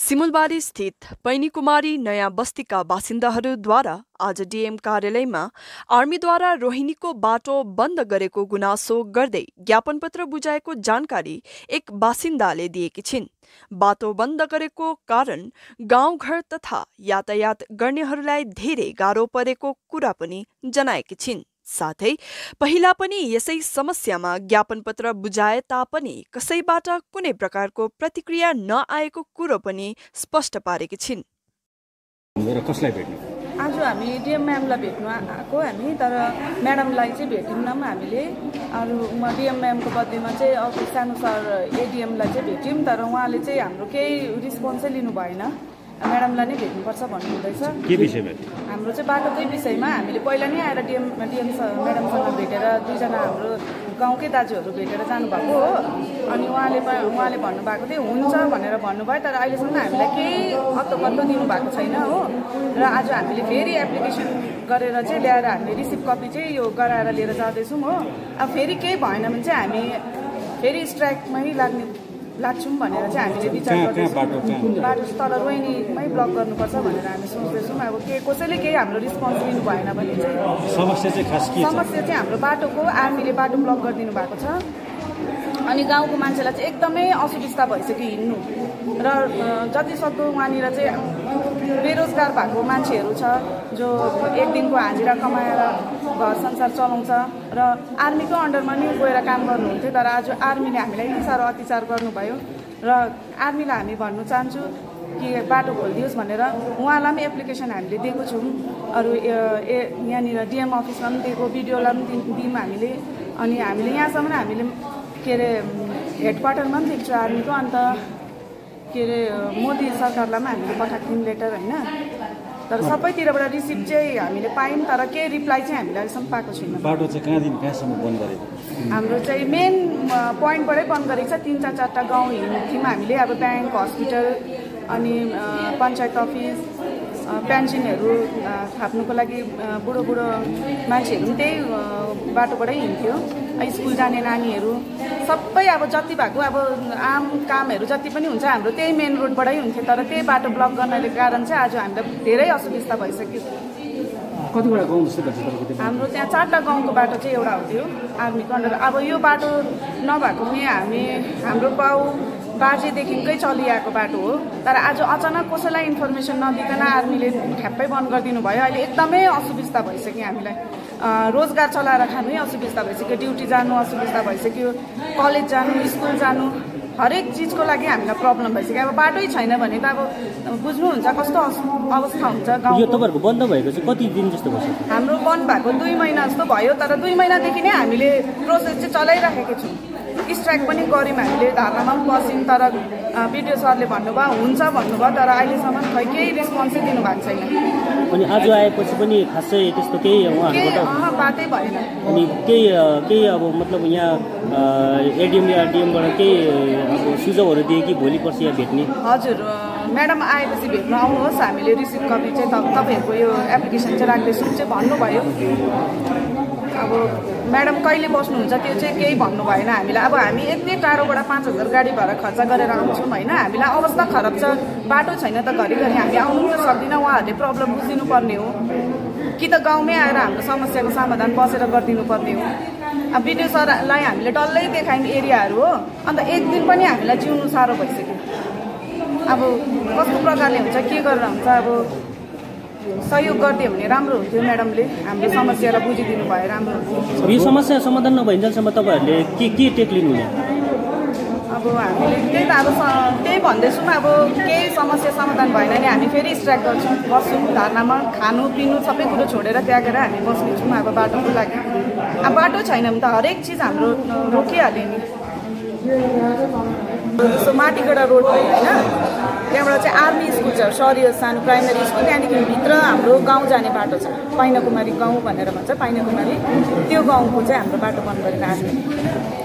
सिमुलबारी स्थित पैनीकुमारी नयाँ बस्तीका बासिन्दाहरूद्वारा आज डीएम कार्यालयमा आर्मीद्वारा रोहिणीको बाटो बन्द गरेको गुनासो गर्दै ज्ञापनपत्र बुझाएको जानकारी एक बासिन्दाले दिएकी छिन्। बाटो बन्द गरेको कारण गाउँघर तथा यातायात गर्नेहरूलाई धेरै गाह्रो परेको कुरा पनि जनाएकी छिन्। साथै पहिला पनि यसै समस्यामा ज्ञापनपत्र बुझाए तापनि कसैबाट कुनै प्रकारको प्रतिक्रिया नआएको कुरो पनि स्पष्ट पारेकी छिन्। कसलाई भेट्नु? आज हामी डीएम म्यामलाई भेट्नु आएको हामी, तर म्याडमलाई चाहिँ भेट्यौँ हामीले। अरू डीएम म्यामको बदलीमा चाहिँ अर्को सानो सर एडीएमलाई चाहिँ भेट्यौँ, तर उहाँले चाहिँ हाम्रो केही रिस्पोन्सै लिनु भएन। म्याडमलाई नै भेट्नुपर्छ भन्नुहुँदैछ। के विषयमा? हाम्रो चाहिँ बाटोकै विषयमा हामीले पहिला नै आएर डीएम म्याडमसँग भेटेर दुईजना हाम्रो गाउँकै दाजुहरू भेटेर जानुभएको हो। अनि उहाँले भन्नुभएको थियो हुन्छ भनेर भन्नुभयो, तर अहिलेसम्म हामीलाई केही अत्तो दिनुभएको छैन हो। र आज हामीले फेरि एप्लिकेसन गरेर चाहिँ ल्याएर हामीले रिसिभ कपी चाहिँ यो गराएर लिएर जाँदैछौँ हो। अब फेरि केही भएन भने चाहिँ हामी फेरि स्ट्राइकमै लाग्छौँ भनेर चाहिँ हामीले विचार गर्दैछौँ। बाटो तल रोहिणीमै ब्लक गर्नुपर्छ भनेर हामी सोच्दैछौँ। अब कसैले केही हाम्रो रिस्पोन्स लिनु भएन भने चाहिँ समस्या चाहिँ खास के छ? समस्या चाहिँ हाम्रो बाटोको आर्मीले बाटो ब्लक गरिदिनु भएको छ। अनि गाउँको मान्छेलाई चाहिँ एकदमै असुविस्ता भइसक्यो हिँड्नु। र जतिसक्दो वहाँनिर चाहिँ बेरोजगार भएको मान्छेहरू छ जो एक दिनको हाजिरा कमाएर घर संसार चलाउँछ र आर्मीको अन्डरमा नि गएर काम गर्नुहुन्थ्यो। तर आज आर्मीले हामीलाई यति साह्रो अत्याचार गर्नुभयो र आर्मीलाई हामी भन्नु चाहन्छु कि बाटो खोलिदियोस् भनेर। उहाँलाई पनि एप्लिकेसन हामीले दिएको छौँ। अरू यहाँनिर डिएम अफिसमा पनि दिएको, बिडिओलाई पनि दियौँ हामीले। अनि हामीले यहाँसम्म हामीले के अरे हेडक्वार्टरमा पनि दिएको छ आर्मीको। अन्त के अरे मोदी सरकारलाई पनि हामीले पठाएको थियौँ लेटर होइन। तर सबैतिरबाट रिसिभ चाहिँ हामीले पायौँ, तर केही रिप्लाई चाहिँ हामीले अहिलेसम्म पाएको छैनौँ। बाटो चाहिँ कहाँदेखि कहाँसम्म बन्द गरेको? हाम्रो चाहिँ मेन पोइन्टबाटै बन्द गरेको छ। 3-4 गाउँ हिँड्थ्यौँ हामीले। अब ब्याङ्क, हस्पिटल अनि पञ्चायत अफिस, पेन्सनहरू थाप्नुको लागि बुढो मान्छेहरू पनि त्यही बाटोबाटै हिँड्थ्यो। स्कुल जाने नानीहरू सबै अब जति भएको अब आम कामहरू जति पनि हुन्छ हाम्रो त्यही मेन रोडबाटै हुन्थ्यो। तर त्यही बाटो ब्लक गर्नाले कारण चाहिँ आज हामीलाई धेरै असुविस्ता भइसक्यो। कतिवटा गाउँ जस्तो भन्छ तपाईको? हाम्रो त्यहाँ 4 गाउँको बाटो चाहिँ एउटा हो त्यो आर्मीको अन्डर। अब यो बाटो नभएको पनि हाम्रो बाउ बाजेदेखिकै चलिआएको बाटो हो। तर आज अचानक कसैलाई इन्फर्मेसन नदिकन आर्मीले ठ्याप्पै बन्द गरिदिनु भयो। अहिले एकदमै असुविस्ता भइसक्यो हामीलाई। रोजगार चलाएर खानै असुविस्ता भइसक्यो, ड्युटी जानु असुविस्ता भइसक्यो, कलेज जानु, स्कुल जानु, हरेक चिजको लागि हामीलाई प्रब्लम भइसक्यो। अब बाटै छैन भने त अब बुझ्नुहुन्छ कस्तो अवस्था हुन्छ गाउँको। यो तपाईँहरूको बन्द भएको चाहिँ कति दिन जस्तो भयो? हाम्रो बन्द भएको 2 महिना जस्तो भयो। तर 2 महिनादेखि नै हामीले प्रोसेस चाहिँ चलाइराखेको छौँ। स्ट्राइक पनि गऱ्यौँ हामीले, धर्नामा पनि बस्यौँ। तर बिडिओ सरले भन्नुभयो हुन्छ भन्नुभयो, तर अहिलेसम्म खै केही रिस्पोन्सै दिनुभएको छैन। अनि आज आएपछि पनि खासै त्यस्तो केही उहाँहरूबाट बातै भएन। अनि केही अब मतलब यहाँ एडिएम या डिएमबाट केही अब सुझावहरू दिए कि भोलि पर्सि यहाँ भेट्ने? हजुर, म्याडम आएपछि भेट्नु आउनुहोस्, हामीले रिसिभ कपी चाहिँ तपाईँहरूको यो एप्लिकेसन चाहिँ राख्दैछौँ चाहिँ भन्नुभयो। अब म्याडम कहिले बस्नुहुन्छ त्यो चाहिँ केही भन्नु भएन हामीलाई। अब हामी यति टाढोबाट 5000 गाडी भाडा खर्च गरेर आउँछौँ होइन। हामीलाई अवस्था खराब छ, बाटो छैन त घरिघरि हामी आउनु त सक्दिनँ। उहाँहरूले प्रब्लम बुझिदिनु पर्ने हो कि त गाउँमै आएर हाम्रो समस्याको समाधान बसेर गरिदिनु पर्ने हो। अब बिडिओ सरलाई हामीले डल्लै देखायौँ एरियाहरू हो। अन्त एक दिन पनि हामीलाई जिउनु साह्रो भइसक्यो। अब कस्तो प्रकारले हुन्छ, के गरेर हुन्छ, अब सहयोग गरिदियो भने राम्रो हुन्थ्यो। म्याडमले हाम्रो समस्यालाई बुझिदिनु भए राम्रो हुन्थ्यो। यो समस्या समाधान नभइन्जेलसम्म तपाईँहरूले के टेक लिनुहुने? अब हामीले त्यही त अब त्यही भन्दैछौँ। अब केही समस्या समाधान भएन भने हामी फेरि स्ट्राइक बस्छौँ। धर्नामा खानु पिनु सबै कुरो छोडेर त्यागेर हामी बस्नेछौँ अब बाटोको लागि। अब बाटो छैन भने त हरेक चिज हाम्रो रोकिहाल्यो नि। जस्तो माटीगढा रोड भयो होइन, त्यहाँबाट चाहिँ आर्मी स्कुल छ, सरियो सानो प्राइमेरी स्कुल। त्यहाँदेखि भित्र हाम्रो गाउँ जाने बाटो छ, पैनाकुमारी गाउँ भनेर भन्छ, पैनाकुमारी। त्यो गाउँको चाहिँ हाम्रो बाटो बन्द गरेर आर्मी।